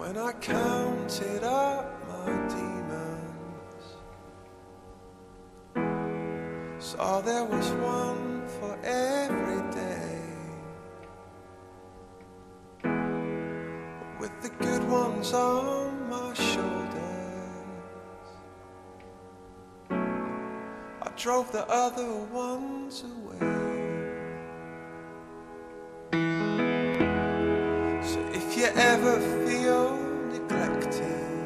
When I counted up my demons, saw there was one for every day. With the good ones on my shoulders, I drove the other ones away. So if you ever feel neglected,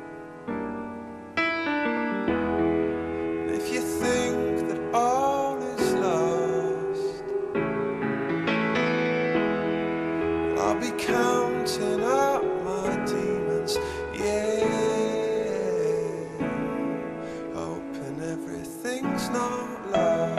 and if you think that all is lost, I'll be counting up my demons, yeah, hoping everything's not lost.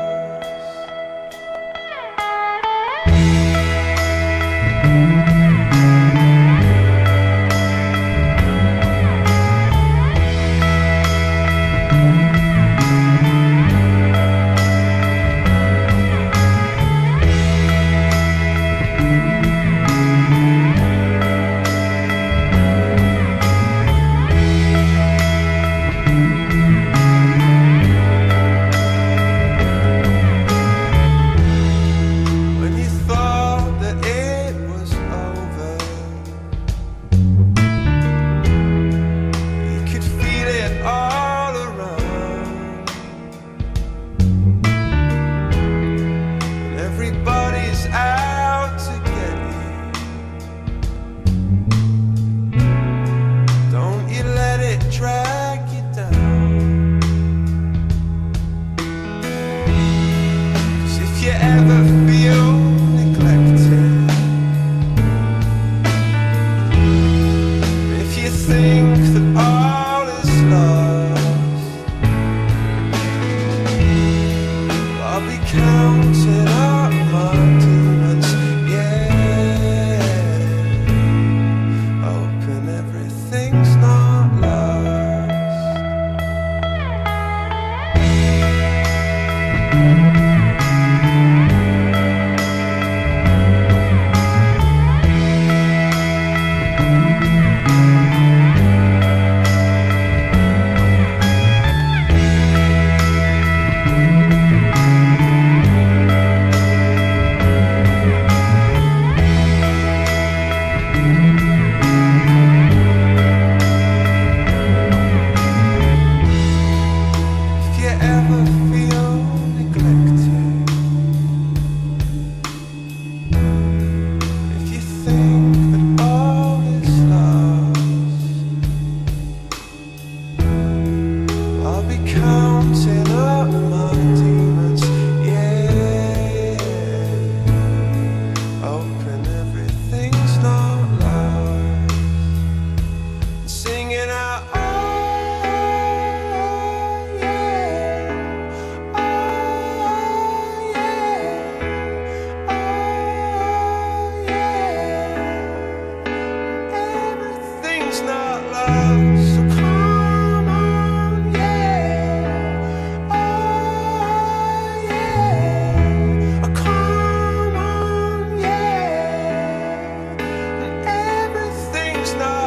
Everybody's out to get you. Don't you let it drag you down. 'Cause if you ever feel neglected, if you think that all is lost, I'll be counting up my demons, yeah, hoping everything's not lost. Counting up my demons, yeah, hoping everything's not lost. Singing out, oh yeah, oh yeah, oh yeah, everything's not lost. So come on, yeah, oh yeah, oh come on, yeah, and everything's not